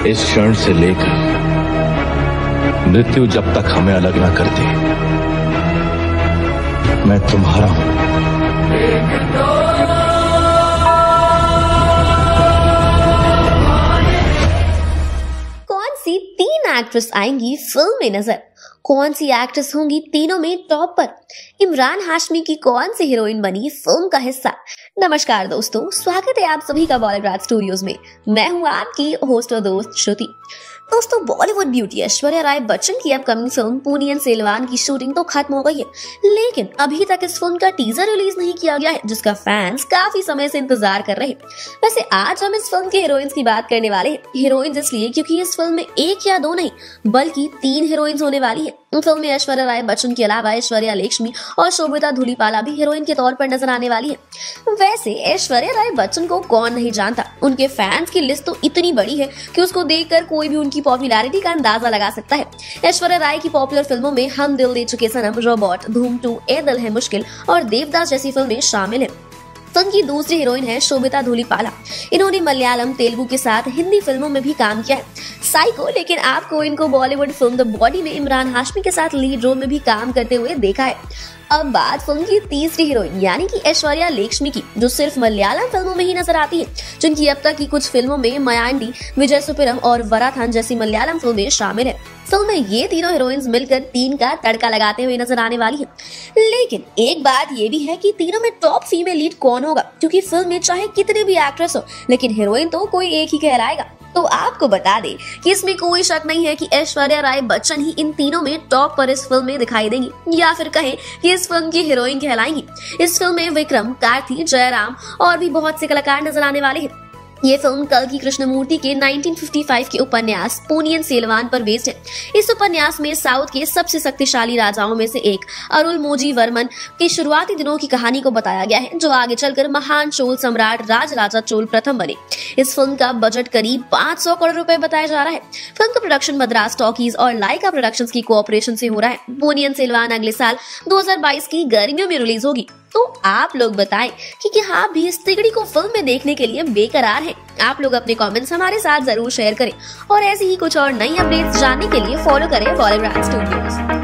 इस क्षण से लेकर मृत्यु जब तक हमें अलग ना कर दे, मैं तुम्हारा हूं। कौन सी 3 एक्ट्रेस आएंगी फिल्म में नजर? कौन सी एक्ट्रेस होंगी तीनों में टॉप पर? इमरान हाशमी की कौन सी हीरोइन बनी फिल्म का हिस्सा? नमस्कार दोस्तों, स्वागत है आप सभी का बॉलीवुड स्टूडियोज में। मैं हूं आपकी होस्ट और दोस्त श्रुति। दोस्तों, बॉलीवुड ब्यूटी ऐश्वर्या राय बच्चन की अपकमिंग फिल्म पोनियन सेल्वन की शूटिंग तो खत्म हो गई है, लेकिन अभी तक इस फिल्म का टीजर रिलीज नहीं किया गया है, जिसका फैंस काफी समय से इंतजार कर रहे हैं। वैसे आज हम इस फिल्म के हीरोइंस की बात करने वाले हैं। हीरोइंस इसलिए क्योंकि इस फिल्म में 1 या 2 नहीं बल्कि 3 हीरोइंस होने वाली है। फिल्म में ऐश्वर्या राय बच्चन के अलावा ऐश्वर्या लक्ष्मी और शोभिता धूलिपाला भी हीरोइन के तौर पर नजर आने वाली है। वैसे ऐश्वर्या राय बच्चन को कौन नहीं जानता, उनके फैंस की लिस्ट तो इतनी बड़ी है कि उसको देखकर कोई भी उनकी पॉपुलैरिटी का अंदाजा लगा सकता है। ऐश्वर्या राय की पॉपुलर फिल्मों में हम दिल दे चुके सनम, रोबोट, धूम 2, ए दिल है मुश्किल और देवदास जैसी फिल्में शामिल है। फिल्म की दूसरी हीरोइन है शोभिता धूलिपाला। इन्होंने मलयालम, तेलुगु के साथ हिंदी फिल्मों में भी काम किया है, साइको, लेकिन आपको इनको बॉलीवुड फिल्म द बॉडी में इमरान हाशमी के साथ लीड रोल में भी काम करते हुए देखा है। अब बात फिल्म की तीसरी हीरोइन यानी कि ऐश्वर्या लक्ष्मी की, जो सिर्फ मलयालम फिल्मों में ही नजर आती है, जिनकी अब तक की कुछ फिल्मों में मयाण्डी, विजय सुपिरम और वराथन जैसी मलयालम फिल्में शामिल है। फिल्म में ये तीनों हीरोइंस मिलकर 3 का तड़का लगाते हुए नजर आने वाली है। लेकिन एक बात ये भी है कि तीनों में टॉप फीमेल लीड कौन होगा, क्योंकि फिल्म में चाहे कितने भी एक्ट्रेस हो, लेकिन हीरोइन तो कोई एक ही कहलाएगा। तो आपको बता दें कि इसमें कोई शक नहीं है कि ऐश्वर्या राय बच्चन ही इन तीनों में टॉप पर इस फिल्म में दिखाई देंगी, या फिर कहें कि इस फिल्म की हीरोइन कहलाएंगी। इस फिल्म में विक्रम, कार्ति, जयराम और भी बहुत से कलाकार नजर आने वाले हैं। ये फिल्म कल्कि कृष्णमूर्ति के 1955 के उपन्यास पोनियन सेल्वन पर बेस्ड है। इस उपन्यास में साउथ के सबसे शक्तिशाली राजाओं में से एक अरुलमोजी वर्मन के शुरुआती दिनों की कहानी को बताया गया है, जो आगे चलकर महान चोल सम्राट राजराजा चोल प्रथम बने। इस फिल्म का बजट करीब 500 करोड़ रुपए बताया जा रहा है। फिल्म का प्रोडक्शन मद्रास टॉकीज और लाइका प्रोडक्शंस की कोऑपरेशन से हो रहा है। पोनियन सेल्वन अगले साल 2022 की गर्मियों में रिलीज होगी। तो आप लोग बताएं कि क्या आप भी इस तिगड़ी को फिल्म में देखने के लिए बेकरार हैं? आप लोग अपने कमेंट्स हमारे साथ जरूर शेयर करें और ऐसी ही कुछ और नई अपडेट्स जानने के लिए फॉलो करें बॉलीवुड स्टूडियोज।